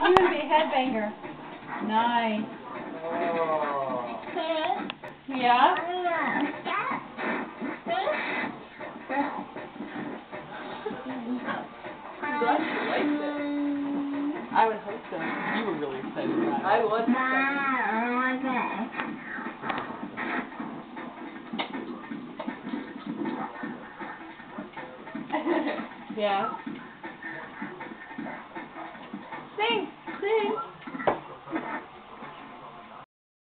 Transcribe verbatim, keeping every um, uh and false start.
You're going to be a headbanger. Nice. Oh. Yeah? I'm glad she liked it. I would hope so. You were really excited about it. I was excited. Yeah. Sing! Sing!